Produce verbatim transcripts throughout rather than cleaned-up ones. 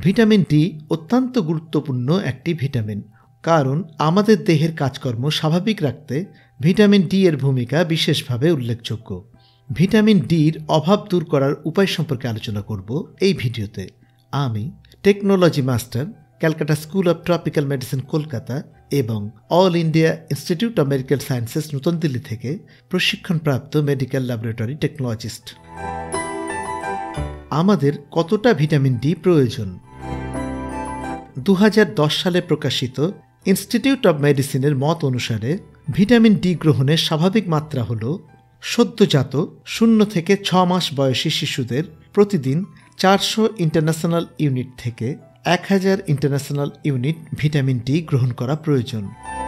Vitamin D অত্যন্ত গুরুত্বপূর্ণ একটি ভিটামিন, কারণ আমাদের দেহের কাজকর্ম স্বাভাবিক রাখতে ভিটামিন ডি এর ভূমিকা বিশেষভাবে উল্লেখযোগ্য। ভিটামিন ডির অভাব দূর করার উপায় সম্পর্কে আলোচনা করব এই ভিডিওতে। আমি technology master, Calcutta school of tropical medicine Kolkata এবং all India institute of medical sciences নতুন দিল্লি থেকে প্রশিক্ষণপ্রাপ্ত মেডিকেল ল্যাবরেটরি টেকনোলজিস্ট। আমাদের কতটা ভিটামিন ডি প্রয়োজন? দু হাজার দশ সালে প্রকাশিত ইনস্টিটিউট অব মেডিসিনের মত অনুসারে ভিটামিন ডি গ্রহণের স্বাভাবিক মাত্রা হল সদ্যজাত শূন্য থেকে ছ মাস বয়সী শিশুদের প্রতিদিন চারশো ইন্টারন্যাশনাল ইউনিট থেকে এক হাজার ইন্টারন্যাশনাল ইউনিট ভিটামিন ডি গ্রহণ করা প্রয়োজন।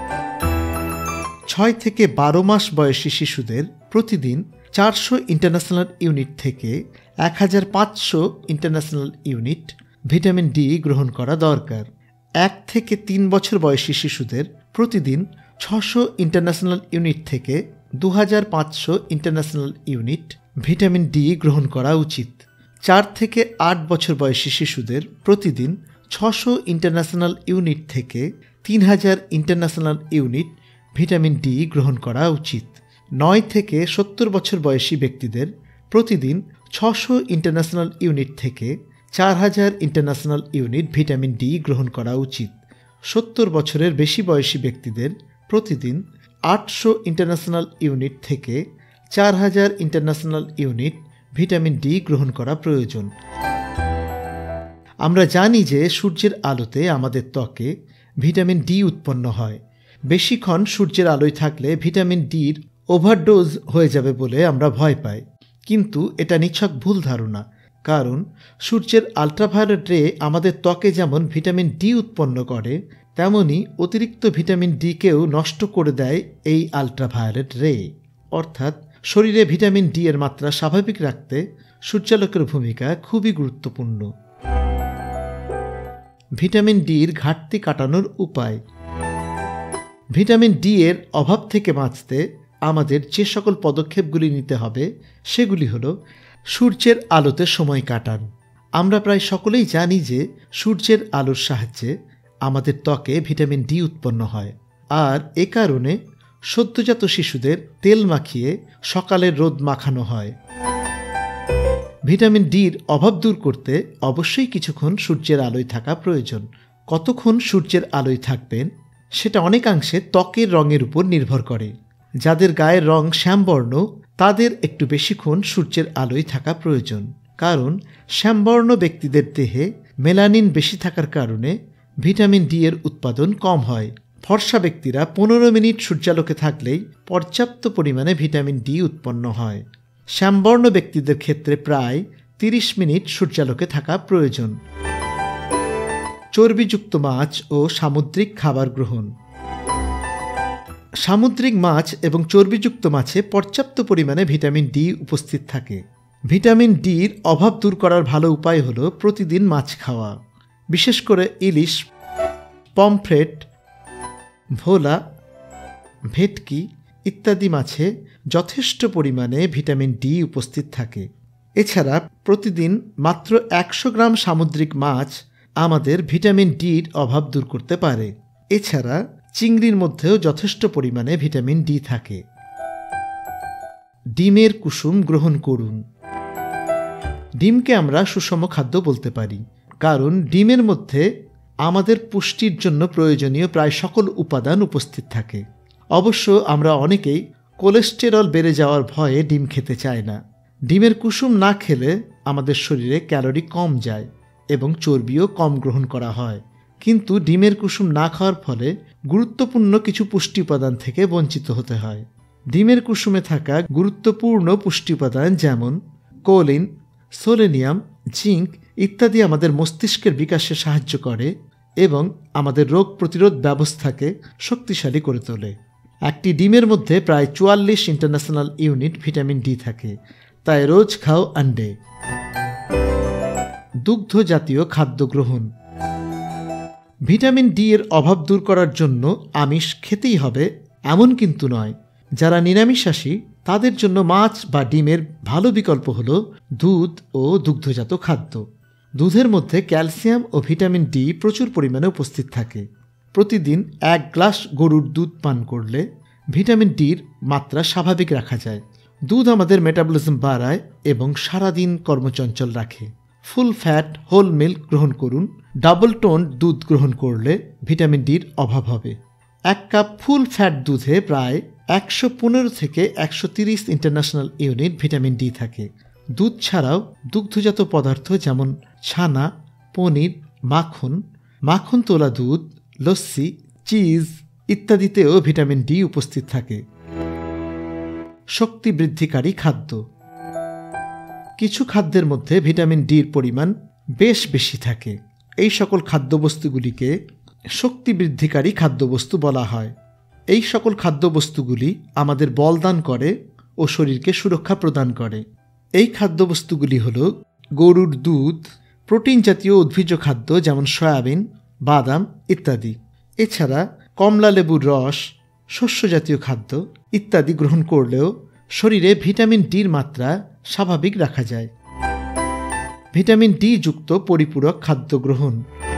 ছয় থেকে বারো মাস বয়সী শিশুদের প্রতিদিন চারশো ইন্টারন্যাশনাল ইউনিট থেকে এক হাজার পাঁচশো ইন্টারন্যাশনাল ইউনিট ভিটামিন ডি গ্রহণ করা দরকার। এক থেকে তিন বছর বয়সী শিশুদের প্রতিদিন ছশো ইন্টারন্যাশনাল ইউনিট থেকে দু হাজার পাঁচশো ইন্টারন্যাশনাল ইউনিট ভিটামিন ডি গ্রহণ করা উচিত। চার থেকে আট বছর বয়সী শিশুদের প্রতিদিন ছশো ইন্টারন্যাশনাল ইউনিট থেকে তিন হাজার ইন্টারন্যাশনাল ইউনিট ভিটামিন ডি গ্রহণ করা উচিত। নয় থেকে সত্তর বছর বয়সী ব্যক্তিদের প্রতিদিন ছশো ইন্টারন্যাশনাল ইউনিট থেকে চার হাজার ইন্টারন্যাশনাল ইউনিট ভিটামিন ডি গ্রহণ করা উচিত। সত্তর বছরের বেশি বয়সী ব্যক্তিদের প্রতিদিন আটশো ইন্টারন্যাশনাল ইউনিট থেকে চার হাজার ইন্টারন্যাশনাল ইউনিট ভিটামিন ডি গ্রহণ করা প্রয়োজন। আমরা জানি যে সূর্যের আলোতে আমাদের ত্বকে ভিটামিন ডি উৎপন্ন হয়। বেশিক্ষণ সূর্যের আলোয় থাকলে ভিটামিন ডির ওভারডোজ হয়ে যাবে বলে আমরা ভয় পাই, কিন্তু এটা নিছক ভুল ধারণা। কারণ সূর্যের আলট্রাভায়োলেট রে আমাদের ত্বকে যেমন ভিটামিন ডি উৎপন্ন করে, তেমনি অতিরিক্ত ভিটামিন ডিকেও নষ্ট করে দেয় এই আলট্রাভায়োলেট রে। অর্থাৎ শরীরে ভিটামিন ডি এর মাত্রা স্বাভাবিক রাখতে সূর্যালোকের ভূমিকা খুবই গুরুত্বপূর্ণ। ভিটামিন ডির ঘাটতি কাটানোর উপায়। ভিটামিন ডি এর অভাব থেকে বাঁচতে আমাদের যে সকল পদক্ষেপগুলি নিতে হবে সেগুলি হলো সূর্যের আলোতে সময় কাটান। আমরা প্রায় সকলেই জানি যে সূর্যের আলোর সাহায্যে আমাদের ত্বকে ভিটামিন ডি উৎপন্ন হয়, আর এ কারণে সদ্যজাত শিশুদের তেল মাখিয়ে সকালের রোদ মাখানো হয়। ভিটামিন ডির অভাব দূর করতে অবশ্যই কিছুক্ষণ সূর্যের আলোয় থাকা প্রয়োজন। কতক্ষণ সূর্যের আলোয় থাকবেন সেটা অনেকাংশে ত্বকের রঙের উপর নির্ভর করে। যাদের গায়ের রং শ্যামবর্ণ তাদের একটু বেশিক্ষণ সূর্যের আলোয় থাকা প্রয়োজন, কারণ শ্যামবর্ণ ব্যক্তিদের দেহে মেলানিন বেশি থাকার কারণে ভিটামিন ডি এর উৎপাদন কম হয়। ফর্সা ব্যক্তিরা পনেরো মিনিট সূর্যালোকে থাকলেই পর্যাপ্ত পরিমাণে ভিটামিন ডি উৎপন্ন হয়। শ্যামবর্ণ ব্যক্তিদের ক্ষেত্রে প্রায় তিরিশ মিনিট সূর্যালোকে থাকা প্রয়োজন। চর্বিযুক্ত মাছ ও সামুদ্রিক খাবার গ্রহণ। সামুদ্রিক মাছ এবং চর্বিযুক্ত মাছে পর্যাপ্ত পরিমাণে ভিটামিন ডি উপস্থিত থাকে। ভিটামিন ডির অভাব দূর করার ভালো উপায় হল প্রতিদিন মাছ খাওয়া। বিশেষ করে ইলিশ, পমফ্রেট, ভোলা, ভেটকি ইত্যাদি মাছে যথেষ্ট পরিমাণে ভিটামিন ডি উপস্থিত থাকে। এছাড়া প্রতিদিন মাত্র একশো গ্রাম সামুদ্রিক মাছ আমাদের ভিটামিন ডির অভাব দূর করতে পারে। এছাড়া চিংড়ির মধ্যেও যথেষ্ট পরিমাণে ভিটামিন ডি থাকে। ডিমের কুসুম গ্রহণ করুন। ডিমকে আমরা সুষম খাদ্য বলতে পারি, কারণ ডিমের মধ্যে আমাদের পুষ্টির জন্য প্রয়োজনীয় প্রায় সকল উপাদান উপস্থিত থাকে। অবশ্য আমরা অনেকেই কোলেস্টেরল বেড়ে যাওয়ার ভয়ে ডিম খেতে চাই না। ডিমের কুসুম না খেলে আমাদের শরীরে ক্যালোরি কম যায় এবং চর্বিও কম গ্রহণ করা হয়, কিন্তু ডিমের কুসুম না খাওয়ার ফলে গুরুত্বপূর্ণ কিছু পুষ্টি উপাদান থেকে বঞ্চিত হতে হয়। ডিমের কুসুমে থাকা গুরুত্বপূর্ণ পুষ্টি উপাদান যেমন কোলিন, সেলেনিয়াম, জিঙ্ক ইত্যাদি আমাদের মস্তিষ্কের বিকাশে সাহায্য করে এবং আমাদের রোগ প্রতিরোধ ব্যবস্থাকে শক্তিশালী করে তোলে। একটি ডিমের মধ্যে প্রায় চুয়াল্লিশ ইন্টারন্যাশনাল ইউনিট ভিটামিন ডি থাকে, তাই রোজ খাও আন্ডে। দুগ্ধ জাতীয় খাদ্য গ্রহণ। ভিটামিন ডি এর অভাব দূর করার জন্য আমিষ খেতেই হবে এমন কিন্তু নয়। যারা নিরামিষাশী তাদের জন্য মাছ বা ডিমের ভালো বিকল্প হল দুধ ও দুগ্ধজাত খাদ্য। দুধের মধ্যে ক্যালসিয়াম ও ভিটামিন ডি প্রচুর পরিমাণে উপস্থিত থাকে। প্রতিদিন এক গ্লাস গরুর দুধ পান করলে ভিটামিন ডির মাত্রা স্বাভাবিক রাখা যায়। দুধ আমাদের মেটাবলিজম বাড়ায় এবং সারাদিন কর্মচঞ্চল রাখে। ফুল ফ্যাট হোল মিল্ক গ্রহণ করুন। ডাবল টোন দুধ গ্রহণ করলে ভিটামিন ডির অভাব হবে। এক কাপ ফুল ফ্যাট দুধে প্রায় একশো পনেরো থেকে একশো তিরিশ ইন্টারন্যাশনাল ইউনিট ভিটামিন ডি থাকে। দুধ ছাড়াও দুগ্ধজাত পদার্থ যেমন ছানা, পনির, মাখন, মাখন তোলা দুধ, লস্যি, চিজ ইত্যাদিতেও ভিটামিন ডি উপস্থিত থাকে। শক্তি বৃদ্ধিকারী খাদ্য। কিছু খাদ্যের মধ্যে ভিটামিন ডির পরিমাণ বেশ বেশি থাকে। এই সকল খাদ্যবস্তুগুলিকে শক্তি বৃদ্ধিকারী খাদ্যবস্তু বলা হয়। এই সকল খাদ্যবস্তুগুলি আমাদের বলদান করে ও শরীরকে সুরক্ষা প্রদান করে। এই খাদ্যবস্তুগুলি হল গরুর দুধ, প্রোটিন জাতীয় উদ্ভিজ্জ খাদ্য যেমন সয়াবিন, বাদাম ইত্যাদি। এছাড়া কমলা লেবুর রস, শস্য জাতীয় খাদ্য ইত্যাদি গ্রহণ করলেও শরীরে ভিটামিন ডির মাত্রা স্বাভাবিক রাখা যায়। ভিটামিন ডি যুক্ত পরিপূরক খাদ্য গ্রহণ।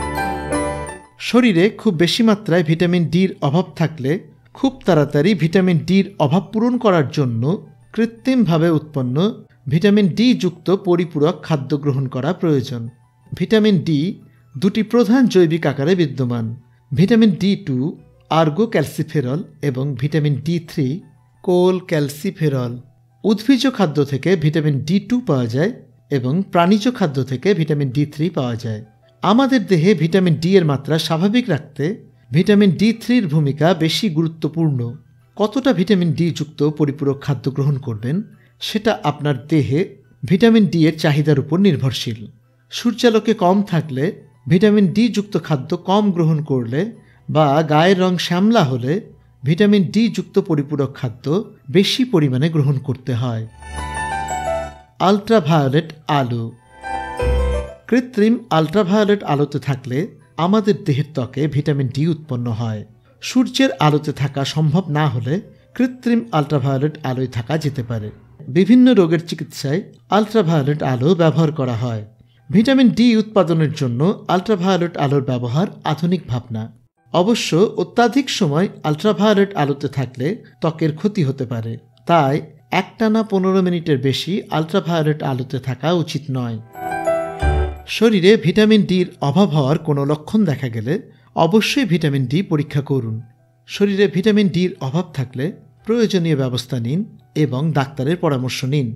শরীরে খুব বেশি মাত্রায় ভিটামিন ডির অভাব থাকলে খুব তাড়াতাড়ি ভিটামিন ডির অভাব পূরণ করার জন্য কৃত্রিমভাবে উৎপন্ন ভিটামিন ডি যুক্ত পরিপূরক খাদ্য গ্রহণ করা প্রয়োজন। ভিটামিন ডি দুটি প্রধান জৈবিক আকারে বিদ্যমান। Vitamin D two ergocalciferol এবং vitamin D three cholecalciferol. উদ্ভিজ্জ খাদ্য থেকে ভিটামিন ডি টু পাওয়া যায় এবং প্রাণীজ খাদ্য থেকে ভিটামিন ডি থ্রি পাওয়া যায়। আমাদের দেহে ভিটামিন ডি এর মাত্রা স্বাভাবিক রাখতে ভিটামিন ডি থ্রির ভূমিকা বেশি গুরুত্বপূর্ণ। কতটা ভিটামিন ডি যুক্ত পরিপূরক খাদ্য গ্রহণ করবেন সেটা আপনার দেহে ভিটামিন ডি এর চাহিদার উপর নির্ভরশীল। সূর্যালোকে কম থাকলে ভিটামিন ডি যুক্ত খাদ্য কম গ্রহণ করলে বা গায়ের রং শ্যামলা হলে ভিটামিন ডি যুক্ত পরিপূরক খাদ্য বেশি পরিমাণে গ্রহণ করতে হয়। আলট্রাভায়োলেট আলো। কৃত্রিম আলট্রাভায়োলেট আলোতে থাকলে আমাদের দেহের ত্বকে ভিটামিন ডি উৎপন্ন হয়। সূর্যের আলোতে থাকা সম্ভব না হলে কৃত্রিম আলট্রাভায়োলেট আলোয় থাকা যেতে পারে। বিভিন্ন রোগের চিকিৎসায় আলট্রাভায়োলেট আলো ব্যবহার করা হয়। ভিটামিন ডি উৎপাদনের জন্য আলট্রাভায়োলেট আলোর ব্যবহার আধুনিক ভাবনা। অবশ্য অত্যাধিক সময় আলট্রাভায়োলেট আলোতে থাকলে ত্বকের ক্ষতি হতে পারে, তাই একটানা পনেরো মিনিটের বেশি আলট্রাভায়োলেট আলোতে থাকা উচিত নয়। শরীরে ভিটামিন ডির অভাব হওয়ার কোনো লক্ষণ দেখা গেলে অবশ্যই ভিটামিন ডি পরীক্ষা করুন। শরীরে ভিটামিন ডির অভাব থাকলে প্রয়োজনীয় ব্যবস্থা নিন এবং ডাক্তারের পরামর্শ নিন।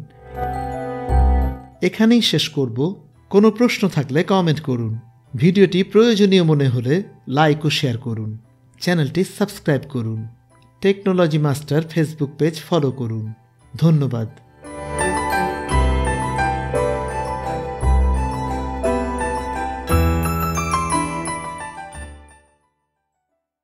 এখানেই শেষ করব। কোনো প্রশ্ন থাকলে কমেন্ট করুন। ভিডিওটি প্রয়োজনীয় মনে হলে লাইক ও শেয়ার করুন। চ্যানেলটি সাবস্ক্রাইব করুন। Technology master Facebook page follow করুন। ধন্যবাদ।